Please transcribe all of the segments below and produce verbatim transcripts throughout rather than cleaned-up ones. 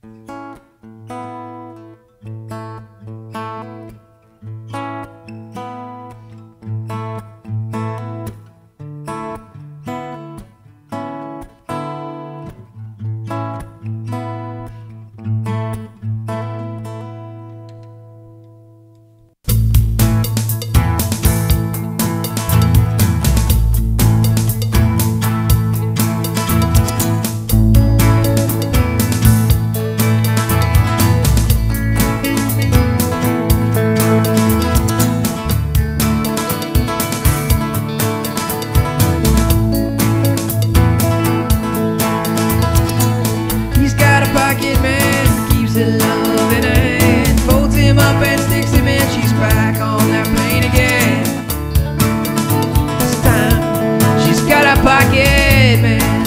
pocket man keeps the love in her hand, folds him up and sticks him in. She's back on that plane again. This time she's got a pocket man.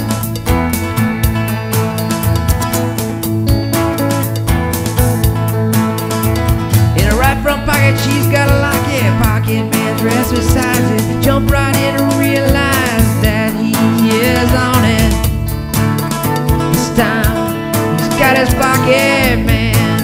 In her right front pocket she's got a locket. Pocket man dressed beside it. Jump right in and realize that he is on it. This time got his pocket man.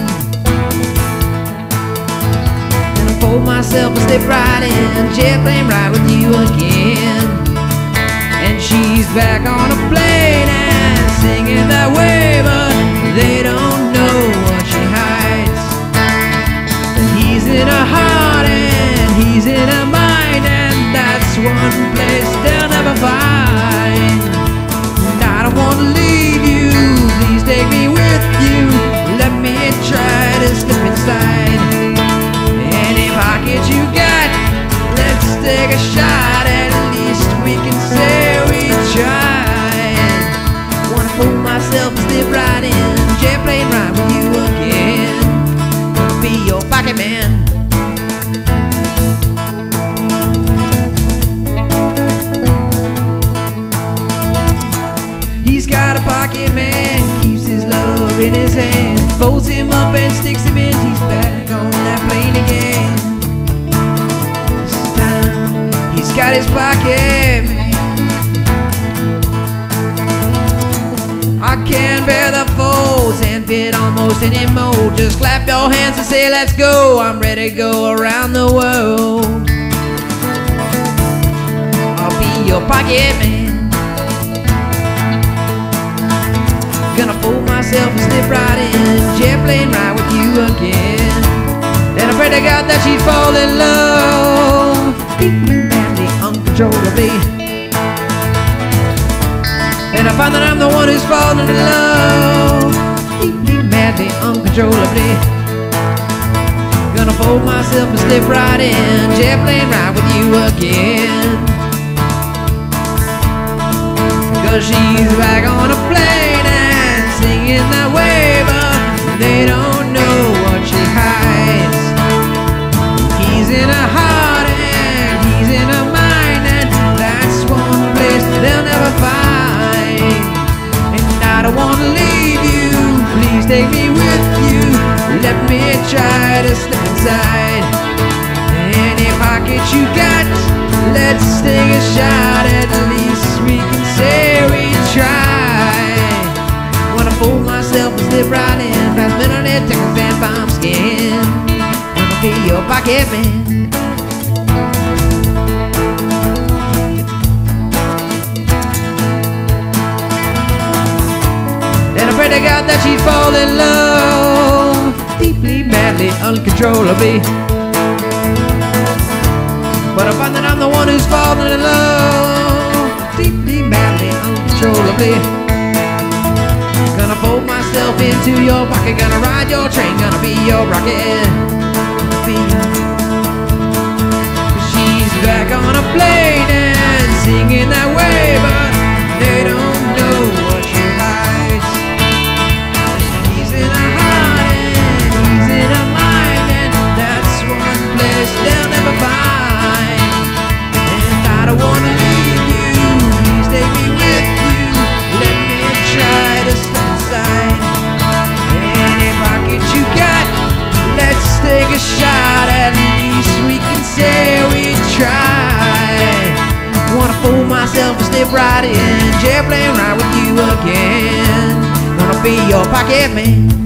And I fold myself and step right in, jet plane ride with you again. And she's back on a plane and singing that way, but they don't know what she hides. And he's in her heart and he's in her mind, and that's one place they'll never find. And I don't want to leave you, please take me with you. Let me try to slip inside. Any pocket you got, let's take a shot. At least we can say we tried. Wanna fool myself and slip right in, jet plane ride with you again. Wanna be your pocket man. He's got a pocket man, keeps his love in his hand, folds him up and sticks him in. He's back on that plane again. This time he's got his pocket man. I can't bear the folds and fit almost any mold. Just clap your hands and say let's go. I'm ready to go around the world. I'll be your pocket man. Gonna fold myself and slip right in, jet plane ride with you again. And I pray to God that she'd fall in love, deeply, madly, uncontrollably. And I find that I'm the one who's falling in love, deeply, madly, uncontrollably. Gonna fold myself and slip right in, jet plane ride with you again. Cause she's back on a plane and singing that way, but they don't know what she hides. He's in her heart and he's in her mind, and that's one place they'll never find. And I don't want to leave you, please take me with you. Let me try to slip inside. Any pocket you got, let's take a shot. At least we can say we tried. Wanna fool myself and slip right in, past midnight tickets and palm skin. Wanna be your pocket man. And I pray to God that she'd fall in love, deeply, madly, uncontrollably. But I find that I'm the one who's falling in love, deeply, madly, uncontrollably. Gonna fold myself into your pocket, gonna ride your train, gonna be your rocket. Gonna be your... She's back on a plane and singing that way, but they don't know what she hides. He's in her heart and he's in her mind, and that's one place they'll never find. And I don't wanna leave you, please take me with you. Let me try to slip inside. Any pocket you got, let's take a shot. At least we can say we tried. Wanna fool myself and slip right in, jet plane ride with you again. Wanna be your pocket man.